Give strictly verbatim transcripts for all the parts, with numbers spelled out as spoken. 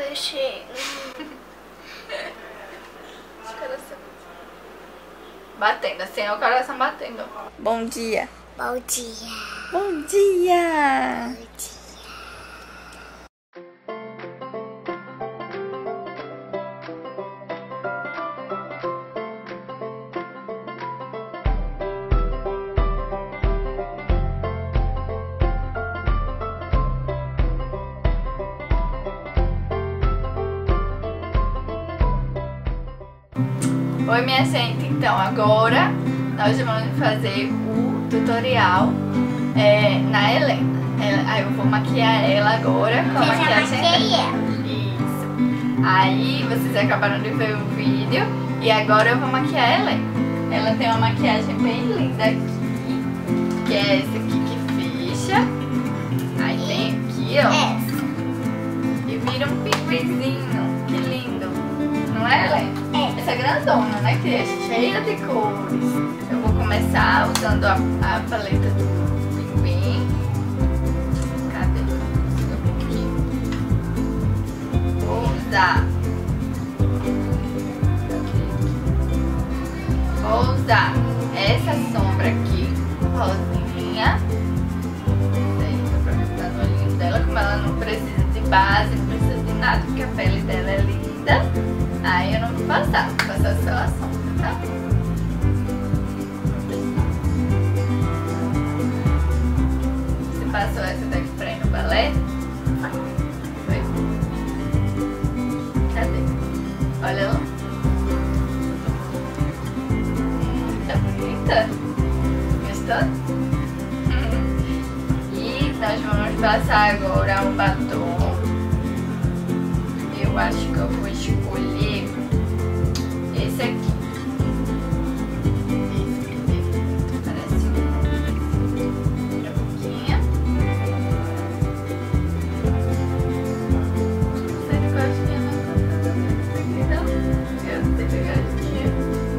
Peixinho. Coração. Batendo, assim é o coração batendo. Bom dia. Bom dia. Bom dia. Bom dia. Oi, minha gente, então agora nós vamos fazer o tutorial é, na Helena. Ela, aí eu vou maquiar ela agora com a Você já maquiagem maquiei dela. ela. Isso. Aí vocês acabaram de ver o vídeo e agora eu vou maquiar a Helena. Ela tem uma maquiagem bem linda aqui, que é essa aqui que fecha. Aí tem aqui, ó. Essa. E vira um pinguinzinho. Que lindo. Não é, Helena? É. Essa grandona, né? Que é cheia de cores. Eu vou começar usando a, a paleta do pinguim. Cadê? Aqui. Vou usar. Vou usar essa sombra aqui, rosinha. Aí dá pra botar no olhinho dela, como ela não precisa de base, não precisa de nada, porque a pele dela é linda. Aí eu não vou passar, vou passar só a sombra, tá? Você passou essa daqui pra ir no balé? Foi? Cadê? Olha lá. Hum, tá bonita? Gostou? E nós vamos passar agora um batom. Eu acho que eu vou escolher esse aqui. Esse aqui parece uma boquinha. Você não gostinha não? Eu tenho gostinha.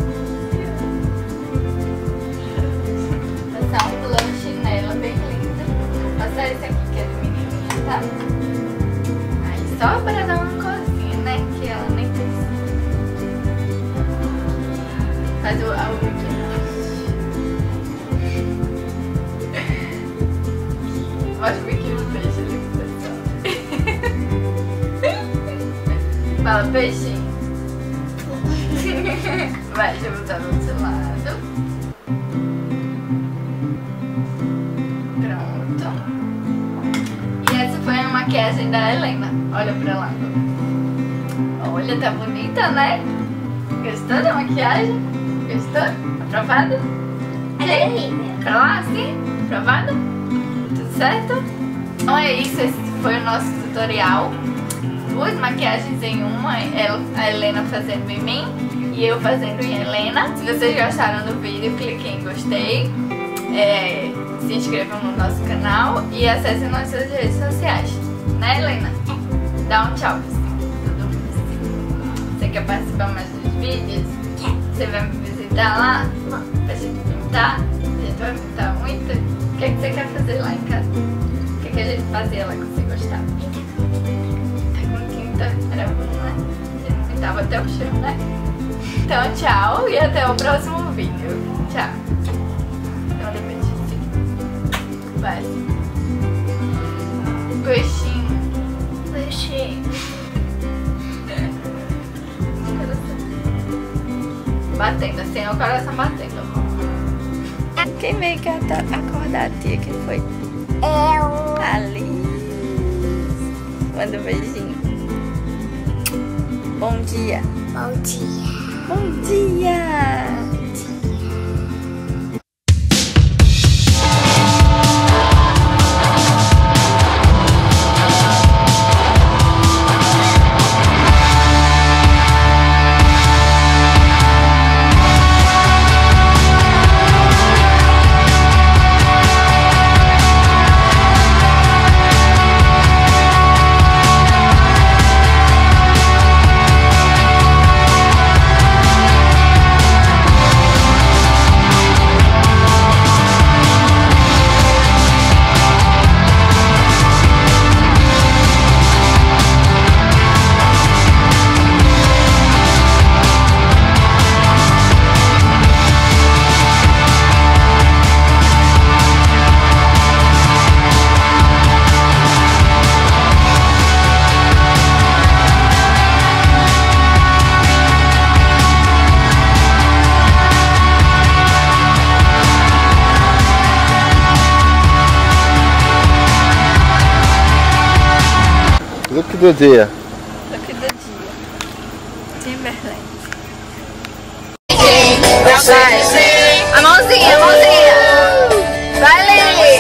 Vou passar um blush nela bem linda. Vou passar esse aqui que é do menininha, tá? Aí só para dar uma coisinha, né? Que ela nem precisa. Faz o a Mostra o biquíni do peixe ali pro pessoal. Fala, peixinho. Vai, deixa eu botar do outro lado. Pronto. E essa foi a maquiagem da Helena. Olha pra lá. Olha, tá bonita, né? Gostou da maquiagem? Gostou? Aprovado? Ela é linda. Pra lá, assim? Aprovado? Tudo certo? Então é isso, esse foi o nosso tutorial. Duas maquiagens em uma, ela, a Helena fazendo em mim e eu fazendo em Helena. Se vocês gostaram do vídeo, cliquem em gostei. É, se inscrevam no nosso canal e acessem nossas redes sociais. Né, Helena? Dá um tchau, todo mundo. Você quer participar mais dos vídeos? Quer. Você vai me visitar lá? Pra gente pintar? A gente vai pintar muito? O que, é que você quer fazer lá em casa? O que, é que a gente fazia lá que você gostava? Pintar com tinta era bom, né? A gente pintava até o chão, né? Então, tchau e até o próximo vídeo. Tchau. Então, depois. Vai. Peixinho. Peixinho. Batendo, assim é o coração batendo. Quem veio que acordar a tia? Quem foi? Eu. Ali. Manda um beijinho. Bom dia. Bom dia. Bom dia. Look do dia. Look do dia. Timberland. A mãozinha, a mãozinha. Vai, Lili.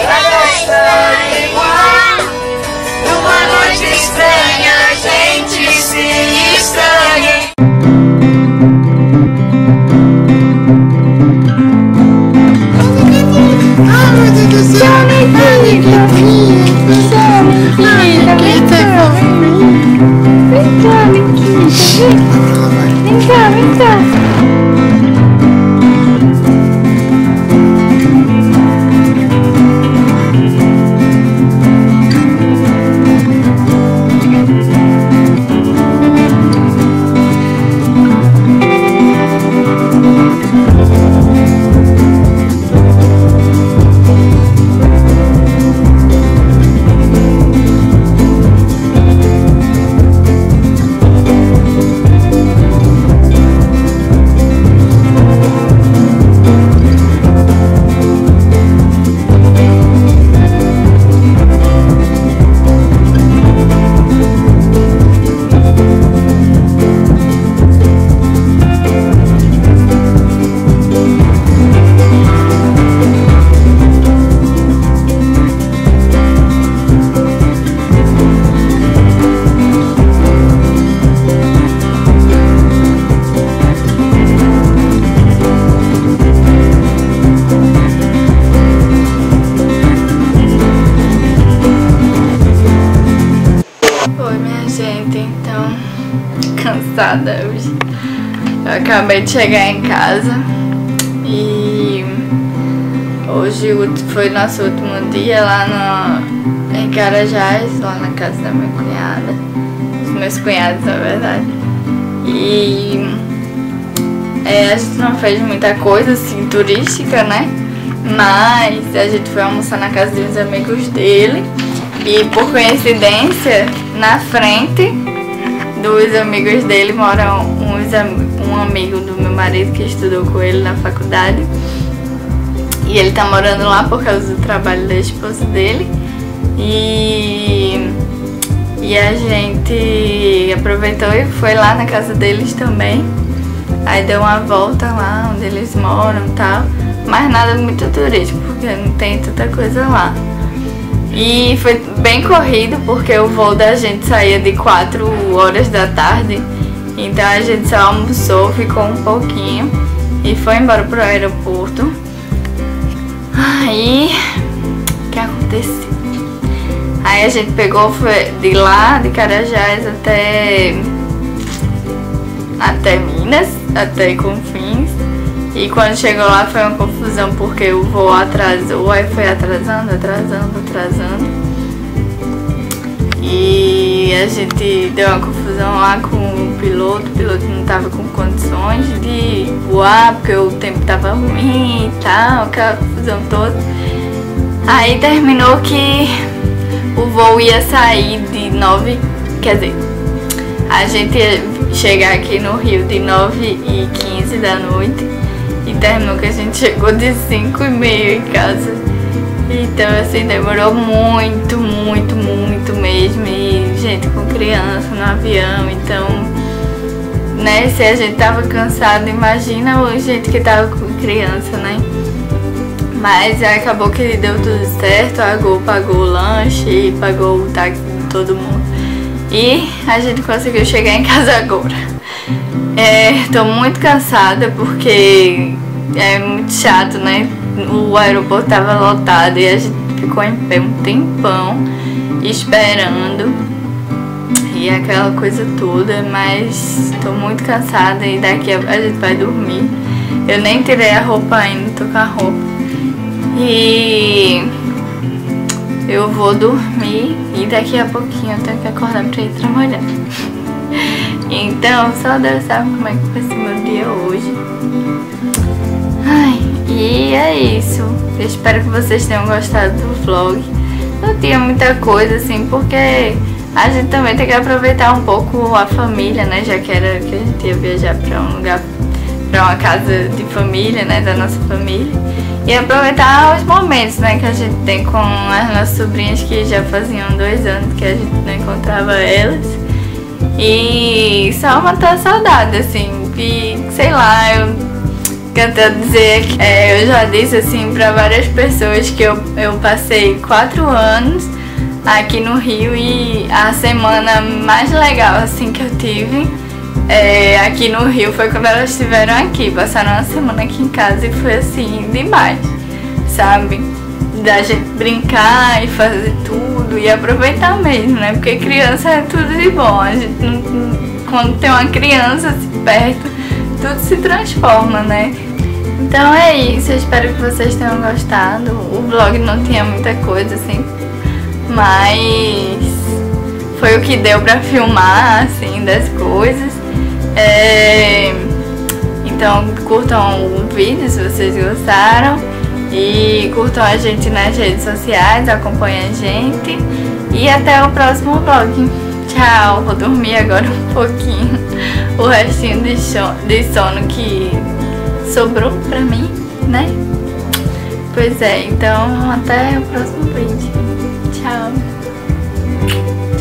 Numa noite estranha, a gente se estranha. Ai, meu Deus do céu. Ai, que Vem cá, vem cá, vem cá. Cansada hoje. Eu acabei de chegar em casa e hoje foi nosso último dia lá no, em Carajás, lá na casa da minha cunhada, dos meus cunhados na verdade. E é, a gente não fez muita coisa assim turística, né? Mas a gente foi almoçar na casa dos amigos dele e por coincidência na frente dos amigos dele moram uns, um amigo do meu marido que estudou com ele na faculdade. E ele tá morando lá por causa do trabalho da esposa dele. E, e a gente aproveitou e foi lá na casa deles também. Aí deu uma volta lá onde eles moram e tal. Mas nada muito turístico, porque não tem tanta coisa lá. E foi bem corrido porque o voo da gente saía de quatro horas da tarde. Então a gente só almoçou, ficou um pouquinho e foi embora pro aeroporto. Aí, o que aconteceu? Aí a gente pegou, foi de lá, de Carajás até, até Minas, até Confins. E quando chegou lá foi uma confusão porque o voo atrasou, aí foi atrasando, atrasando, atrasando. E a gente deu uma confusão lá com o piloto, o piloto não tava com condições de voar porque o tempo tava ruim e tal, aquela confusão toda. Aí terminou que o voo ia sair de nove, quer dizer, a gente ia chegar aqui no Rio de nove e quinze da noite. E terminou que a gente chegou de cinco e meia em casa. Então assim, demorou muito, muito, muito mesmo. E gente com criança no avião, então, né, se a gente tava cansado, imagina a gente que tava com criança, né? Mas acabou que deu tudo certo, a Gol pagou o lanche, pagou o táxi de todo mundo. E a gente conseguiu chegar em casa agora. É, tô muito cansada porque é muito chato, né? O aeroporto tava lotado e a gente ficou em pé um tempão esperando e aquela coisa toda, mas tô muito cansada e daqui a, a gente vai dormir. Eu nem tirei a roupa ainda, tô com a roupa. E eu vou dormir e daqui a pouquinho eu tenho que acordar pra ir trabalhar. Então, só Deus sabe como é que vai ser meu dia hoje. Ai, e é isso. Eu espero que vocês tenham gostado do vlog. Não tinha muita coisa assim, porque a gente também tem que aproveitar um pouco a família, né? Já que era que a gente ia viajar pra um lugar, pra uma casa de família, né? Da nossa família. E aproveitar os momentos, né, que a gente tem com as nossas sobrinhas, que já faziam dois anos que a gente não encontrava elas. E só matar a saudade, assim, e sei lá, eu quero dizer que é, eu já disse assim pra várias pessoas que eu, eu passei quatro anos aqui no Rio e a semana mais legal assim que eu tive é, aqui no Rio foi quando elas estiveram aqui, passaram uma semana aqui em casa e foi assim demais, sabe? Da gente brincar e fazer tudo e aproveitar mesmo, né? Porque criança é tudo de bom. A gente não, quando tem uma criança assim, perto, tudo se transforma, né? Então é isso, eu espero que vocês tenham gostado. O vlog não tinha muita coisa assim, mas foi o que deu pra filmar, assim, das coisas. É... Então curtam o vídeo se vocês gostaram. E curtam a gente nas redes sociais, acompanhem a gente. E até o próximo vlog. Tchau, vou dormir agora um pouquinho. O restinho de sono, de sono que sobrou pra mim, né? Pois é, então até o próximo vídeo. Tchau.